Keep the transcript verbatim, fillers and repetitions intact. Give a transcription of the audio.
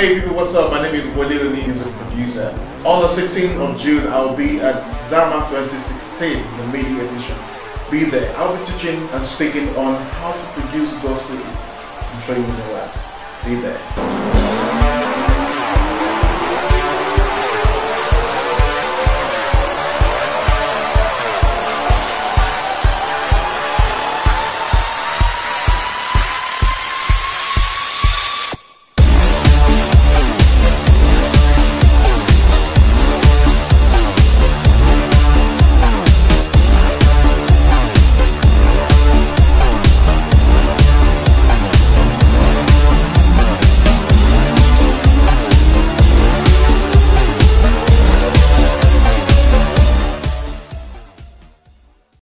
Hey people, what's up? My name is Wale, the music producer. On the sixteenth of June, I'll be at Zamar twenty sixteen, the media edition. Be there. I'll be teaching and speaking on how to produce gospel. I'm sure you know that. Be there.